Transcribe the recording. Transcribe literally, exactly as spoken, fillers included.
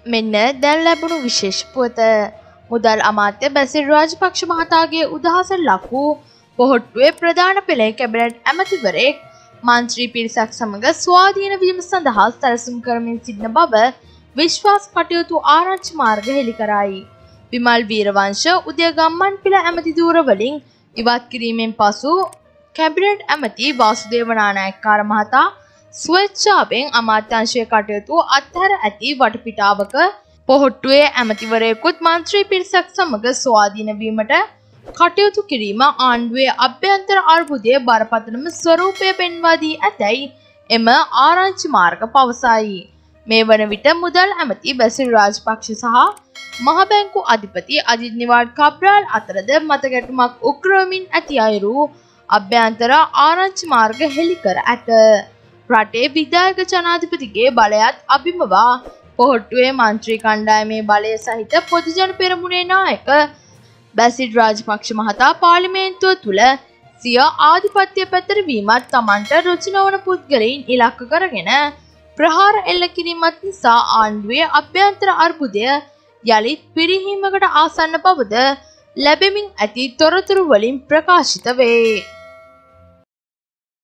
මෙන්න දැන් ලැබුණු විශේෂ පුවත. මුදල් අමාත්‍ය බැසිල් රාජපක්ෂ මහතාගේ උදහසට ලක් වූ පොහොට්ටුවේ ප්‍රධාන පෙළේ කැබිනට් ඇමතිවරයෙක් මන්ත්‍රී පිරිසක් සමග ස්වාධීන වීම සඳහා සැලසුම් කරමින් සිටින බව විශ්වාස කටයුතු ආරංචි මාර්ග හෙළි කරයි. විමල් වීරවංශ උදය ගම්මන්පිල ඇමති ධූර වලින් ඉවත් කිරීමෙන් පසු කැබිනට් ඇමති වාසුදේව නානායක්කාර මහතා ස්වේච්ඡාවෙන් අමාත්‍යාංශයේ කටයුතු අත්හැර ඇති වටපිටාවක පොහොට්ටුවේ ඇමතිවරයෙකුත් මන්ත්‍රී පිරිසක් සමග ස්වාධීන වීමට කටයුතු කිරීම ආණ්ඩුවේ අභ්‍යන්තර අර්බුදයේ බරපතලම ස්වරූපය පෙන්වා දී ඇතැයි එම ආරංචි මාර්ග පවසයි. මේ වන විට මුදල් ඇමති බැසිල් රාජපක්ෂ සහ මහ බැංකු අධිපති අජිත් නිවාඩ් කබ්‍රාල් අතරද මතගැටුමක් උග්‍රවමින් ඇති අයුරු අභ්‍යන්තර ආරංචි මාර්ග හෙළි කර ඇත. රටේ විධායක ජනාධිපතිගේ බලයත් අභිමවා පොහොට්ටුවේ මන්ත්‍රී කණ්ඩායමේ බලය සහිත පොදුජන පෙරමුණේ නායක බැසිල් රාජපක්ෂ මහතා පාර්ලිමේන්තුව තුළ සිය ආධිපත්‍ය පැතිරවීමත් තමන්ට රුචි නොවන පුද්ගලයින් ඉලක්ක කරගෙන ප්‍රහාර එල්ල කිරීමත් නිසා ආණ්ඩුවේ අභ්‍යන්තර අර්බුදය යළිත් පිරිහීමකට ආසන්න බවද ලැබෙමින් ඇති තොරතුරු වලින් ප්‍රකාශිත වේ.